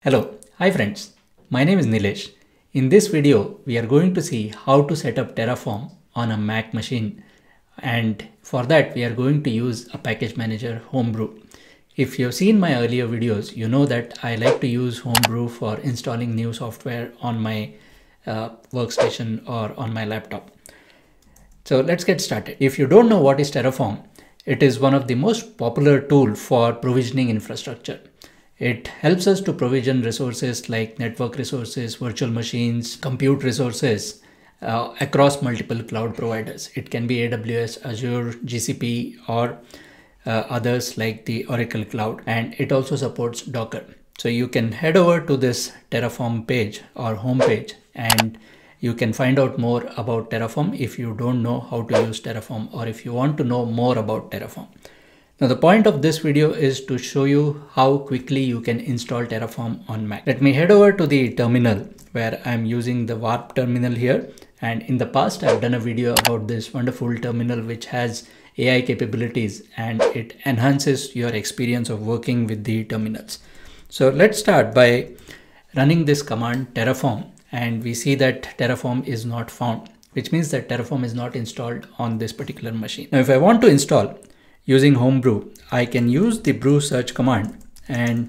Hello, hi friends. My name is Nilesh. In this video, we are going to see how to set up Terraform on a Mac machine. And for that, we are going to use a package manager, Homebrew. If you've seen my earlier videos, you know that I like to use Homebrew for installing new software on my workstation or on my laptop. So let's get started. If you don't know what is Terraform, it is one of the most popular tools for provisioning infrastructure. It helps us to provision resources like network resources, virtual machines, compute resources across multiple cloud providers. It can be AWS, Azure, GCP, or others like the Oracle Cloud, and it also supports Docker. So you can head over to this Terraform page or home page, and you can find out more about Terraform if you don't know how to use Terraform or if you want to know more about Terraform. Now the point of this video is to show you how quickly you can install Terraform on Mac. Let me head over to the terminal where I'm using the Warp terminal here. And in the past, I've done a video about this wonderful terminal which has AI capabilities and it enhances your experience of working with the terminals. So let's start by running this command Terraform, and we see that Terraform is not found, which means that Terraform is not installed on this particular machine. Now, if I want to install using Homebrew, I can use the brew search command and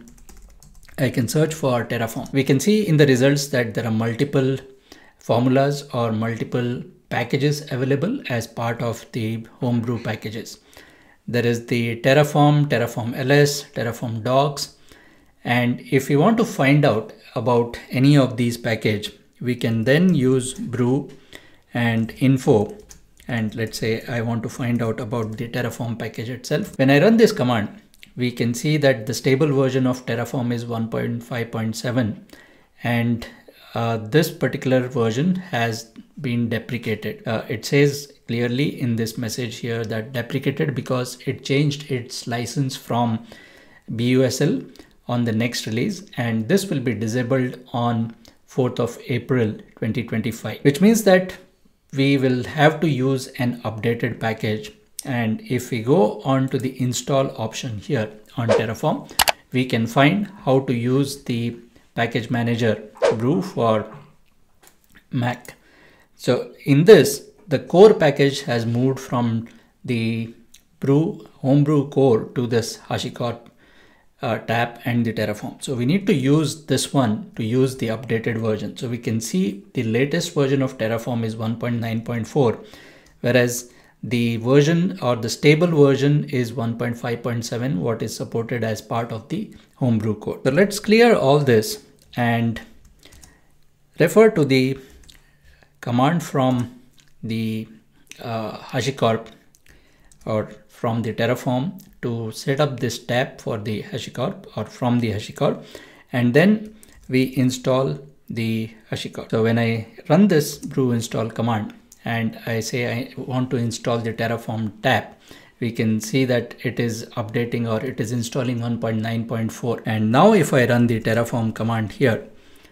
I can search for Terraform. We can see in the results that there are multiple formulas or multiple packages available as part of the Homebrew packages. There is the Terraform, Terraform LS, Terraform docs. And if we want to find out about any of these packages, we can then use brew and info. And let's say I want to find out about the Terraform package itself. When I run this command, we can see that the stable version of Terraform is 1.5.7, and this particular version has been deprecated. It says clearly in this message here that deprecated because it changed its license from BUSL on the next release, and this will be disabled on 4th of April 2025, which means that we will have to use an updated package. And if we go on to the install option here on Terraform, we can find how to use the package manager Brew for Mac. So in this, the core package has moved from the Homebrew core to this HashiCorp tab and the Terraform. So we need to use this one to use the updated version. So we can see the latest version of Terraform is 1.9.4, whereas the version or the stable version is 1.5.7, what is supported as part of the Homebrew code. So let's clear all this and refer to the command from the HashiCorp or from the Terraform to set up this tab for the HashiCorp or from the HashiCorp, and then we install the HashiCorp. So when I run this brew install command and I say I want to install the Terraform tab, we can see that it is updating or it is installing 1.9.4. And now if I run the Terraform command here,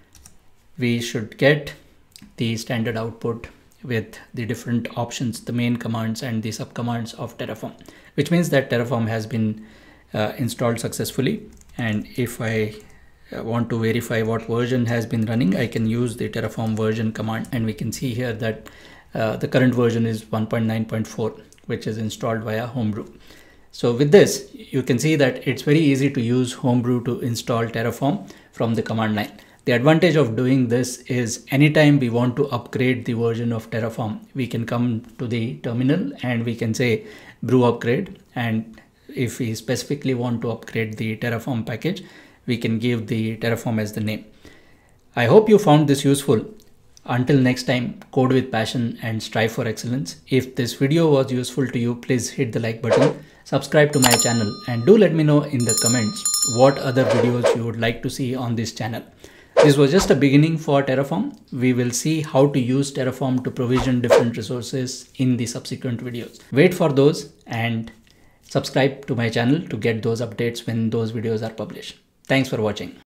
we should get the standard output with the different options, the main commands and the subcommands of Terraform, which means that Terraform has been installed successfully. And if I want to verify what version has been running, I can use the Terraform version command, and we can see here that the current version is 1.9.4, which is installed via Homebrew. So with this, you can see that it's very easy to use Homebrew to install Terraform from the command line. The advantage of doing this is anytime we want to upgrade the version of Terraform, we can come to the terminal and we can say brew upgrade. And if we specifically want to upgrade the Terraform package, we can give the Terraform as the name. I hope you found this useful. Until next time, code with passion and strive for excellence. If this video was useful to you, please hit the like button, subscribe to my channel, and do let me know in the comments what other videos you would like to see on this channel. This was just a beginning for Terraform. We will see how to use Terraform to provision different resources in the subsequent videos. Wait for those and subscribe to my channel to get those updates when those videos are published. Thanks for watching.